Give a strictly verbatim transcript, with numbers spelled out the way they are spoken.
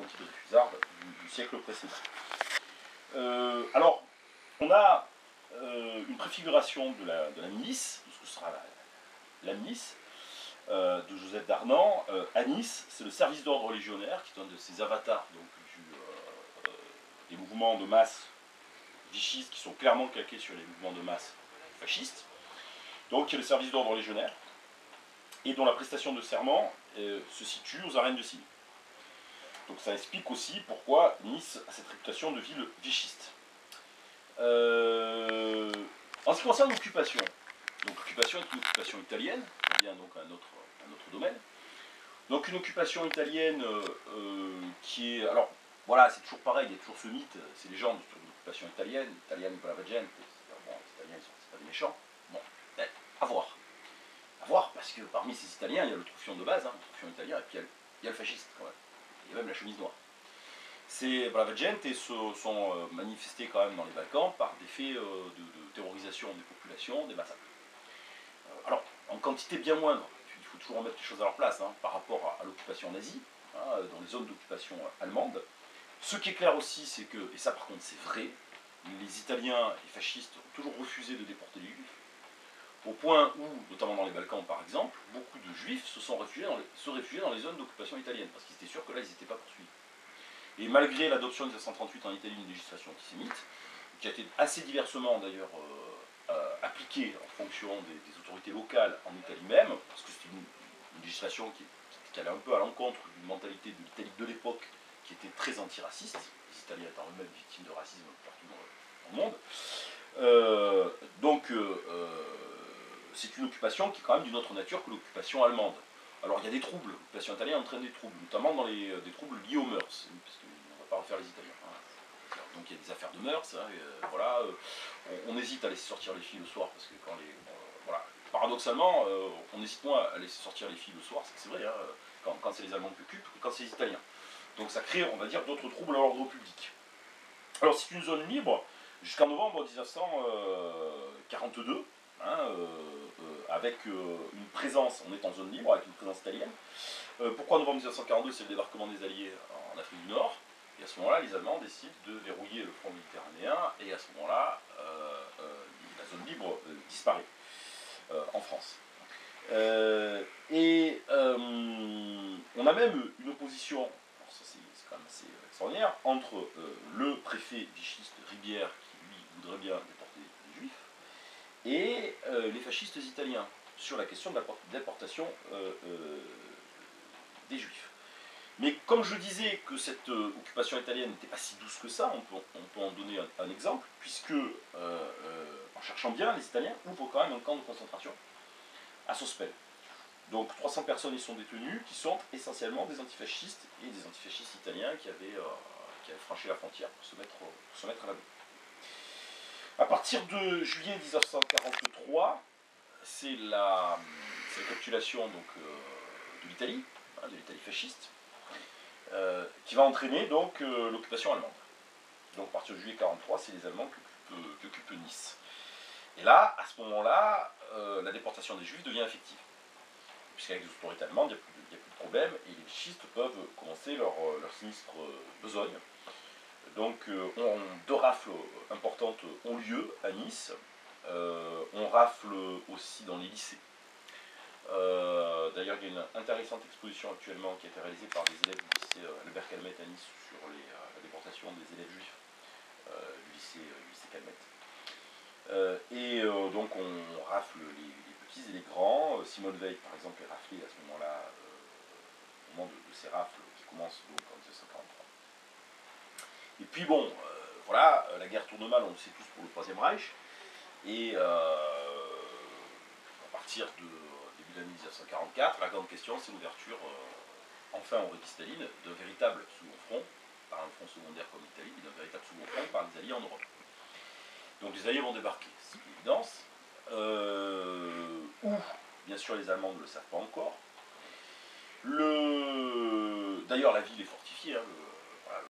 chantier de Dreyfusard du, du siècle précédent. Euh, alors, on a euh, une préfiguration de la, de la milice, de ce que sera la, la milice, euh, de Joseph Darnan. Euh, à Nice, c'est le service d'ordre légionnaire, qui est un de ces avatars donc, du, euh, euh, des mouvements de masse vichistes, qui sont clairement calqués sur les mouvements de masse fascistes. Donc, il y a le service d'ordre légionnaire, et dont la prestation de serment euh, se situe aux arènes de Cigny. Donc ça explique aussi pourquoi Nice a cette réputation de ville vichiste. Euh, en ce qui concerne l'occupation, donc l'occupation est une occupation italienne, on vient donc à un autre, un autre domaine. Donc une occupation italienne euh, euh, qui est... Alors voilà, c'est toujours pareil, il y a toujours ce mythe, ces légendes sur l'occupation italienne, italienne pour la gente, bon, les Italiens, c'est pas des méchants, bon, ben, à voir. À voir, parce que parmi ces Italiens, il y a le troufion de base, hein, le troufion italien, et puis il y a le, il y a le fasciste, quand même. Il y a même la chemise noire. Ces brave gente se sont euh, manifestés quand même dans les Balkans par des faits euh, de, de terrorisation des populations, des massacres. Euh, alors, en quantité bien moindre, il faut toujours remettre les choses à leur place, hein, par rapport à, à l'occupation nazie, hein, dans les zones d'occupation allemandes. Ce qui est clair aussi, c'est que, et ça par contre c'est vrai, les Italiens, les fascistes, ont toujours refusé de déporter les Juifs, au point où, notamment dans les Balkans par exemple, beaucoup de Juifs se sont réfugiés dans les, se réfugiaient dans les zones d'occupation italienne, parce qu'ils étaient sûrs que là ils n'étaient pas poursuivis. Et malgré l'adoption de mille neuf cent trente-huit en Italie d'une législation antisémite, qui a été assez diversement d'ailleurs euh, euh, appliquée en fonction des, des autorités locales en Italie même, parce que c'était une, une législation qui, qui allait un peu à l'encontre d'une mentalité de l'Italie de l'époque, qui était très antiraciste, les Italiens étant eux-mêmes victimes de racisme partout dans le monde. Euh, donc, euh, euh, c'est une occupation qui est quand même d'une autre nature que l'occupation allemande. Alors, il y a des troubles, l'occupation italienne entraîne des troubles, notamment dans les, des troubles liés aux mœurs, parce qu'on ne va pas refaire les Italiens. Hein. Donc, il y a des affaires de mœurs, hein, et, euh, voilà, euh, on, on hésite à laisser sortir les filles le soir, parce que quand les... Euh, voilà, paradoxalement, euh, on hésite moins à laisser sortir les filles le soir, c'est vrai, hein, quand, quand c'est les Allemands qui occupent, que quand c'est les Italiens. Donc ça crée, on va dire, d'autres troubles à l'ordre public. Alors c'est une zone libre jusqu'en novembre mille neuf cent quarante-deux, hein, euh, euh, avec euh, une présence, on est en zone libre, avec une présence italienne. Euh, pourquoi novembre mille neuf cent quarante-deux? C'est le débarquement des Alliés en Afrique du Nord. Et à ce moment-là, les Allemands décident de verrouiller le front méditerranéen, et à ce moment-là, euh, euh, la zone libre euh, disparaît euh, en France. Euh, et euh, on a même une opposition, ça c'est quand même assez extraordinaire, entre euh, le préfet vichiste Ribière, qui lui voudrait bien déporter les Juifs, et euh, les fascistes italiens, sur la question de la déportation euh, euh, des Juifs. Mais comme je disais que cette euh, occupation italienne n'était pas si douce que ça, on peut, on peut en donner un, un exemple, puisque, euh, euh, en cherchant bien, les Italiens ouvrent quand même un camp de concentration à Sospel. Donc trois cents personnes y sont détenues, qui sont essentiellement des antifascistes, et des antifascistes italiens qui avaient, euh, qui avaient franchi la frontière pour se mettre, pour se mettre à l'abri. À partir de juillet mille neuf cent quarante-trois, c'est la, la capitulation donc, euh, de l'Italie, hein, de l'Italie fasciste, euh, qui va entraîner donc euh, l'occupation allemande. Donc à partir de juillet mille neuf cent quarante-trois, c'est les Allemands qui occupent, qui occupent Nice. Et là, à ce moment-là, euh, la déportation des Juifs devient effective. Puisqu'avec les autorités allemandes, il n'y a, a plus de problème, et les vichistes peuvent commencer leur, leur sinistre besogne. Donc euh, on, deux rafles importantes ont lieu à Nice. Euh, on rafle aussi dans les lycées. Euh, D'ailleurs, il y a une intéressante exposition actuellement qui a été réalisée par des élèves du lycée Albert Calmette à Nice sur les, euh, la déportation des élèves juifs euh, du lycée, euh, du lycée Calmette. Euh, et euh, donc on rafle les, les petits et les grands. Simone Veil, par exemple, est raflée à ce moment-là, euh, au moment de, de ces rafles qui commencent donc en mille neuf cent quarante-trois. Et puis bon, euh, voilà, la guerre tourne mal, on le sait tous, pour le Troisième Reich. Et euh, à partir de début de l'année mille neuf cent quarante-quatre, la grande question, c'est l'ouverture, euh, enfin au régime Staline, d'un véritable second front, par un front secondaire comme l'Italie, mais d'un véritable second front par les Alliés en Europe. Donc les Alliés vont débarquer, c'est une évidence, euh, où, bien sûr, les Allemands ne le savent pas encore. Le... D'ailleurs, la ville est fortifiée, hein, le...